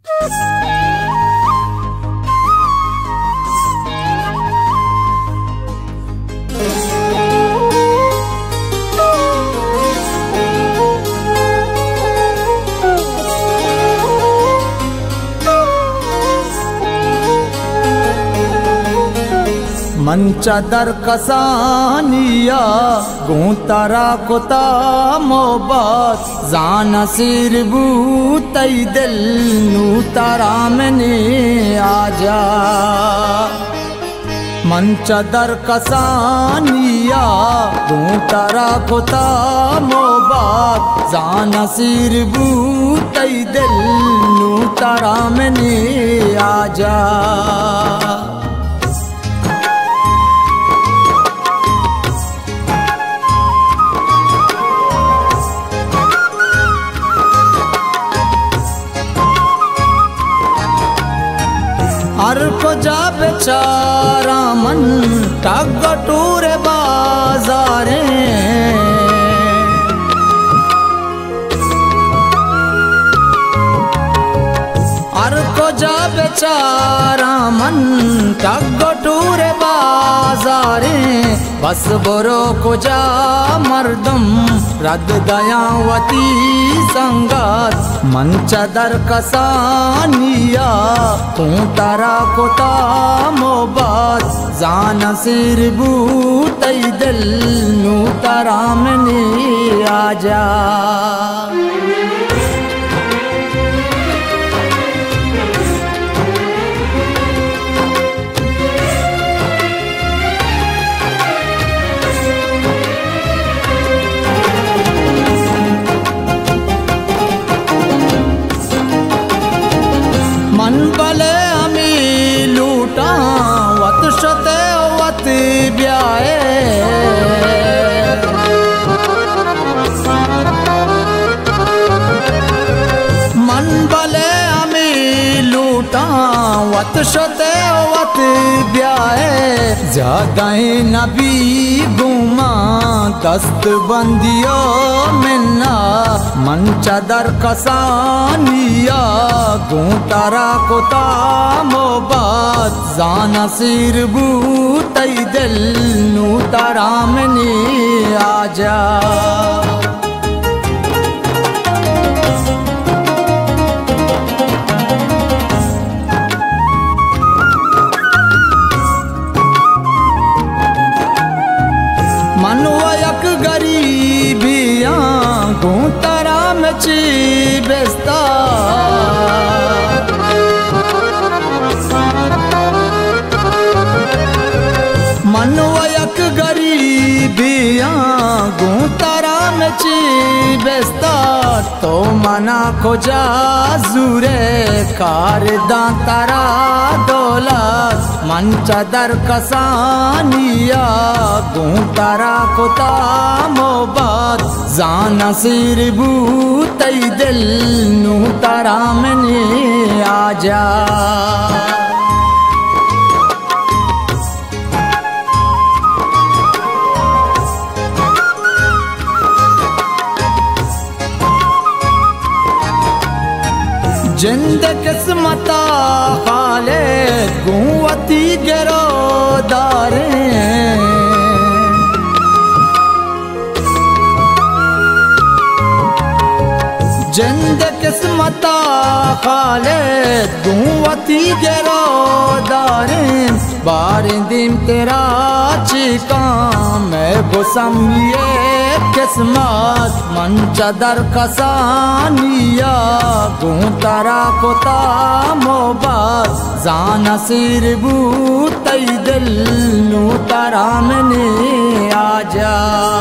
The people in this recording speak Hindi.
मंचा दर कसानिया गोतारा कोता मोहब्बत जान सिर बूतई दिल नू तारा मने आजा। मंचा दर कसानिया गोतारा कोता मोहब्बत जान सिर बूतई दिल नू तारा मने आजा। हर को जा बेचारा मन टगटूरे बाजारे हर को जा बेचारा मन टगटूरे बाजारे बस बोरो को जा मर्दम रद दयावती संगत। मंचा दर कसानिया तू तारा कोता मोहब्बत जान सिर बूतई दिल नू तारा मने आजा। मन भले अमी लूटा वत शते वत ब्याए मन भले अमी लूटा वत शते वत ब्याए जगाए नबी गुमा दस्त बंदियो मिन्ना। मंचा दर कसानिया गोतारा कोता मोहब्बत जान सिर बूतई दिल नू तारा मने आजा। मनवयक गरीबिया गोतारा में ची बेस्ता मनवयक गरीबिया गोतारा में ची बेस्ता तो मना को जा जुरे कार दांतारा दौलत। मंचा दर कसानिया गोतारा कोता मोहब्बत जान सिर बूतई दिल नू तारा मने आजा। जिंद किस्मता खाले गुवती गिरोदारे जिंद किस्मता खाले गुवती गिरोदारे बारिंदीम तेरा चिका मैं गुसम ये किस्मत। मंचा दर कसानिया गोतारा कोता मोहब्बत जान सिर बूतई दिल नू तारा मने आजा।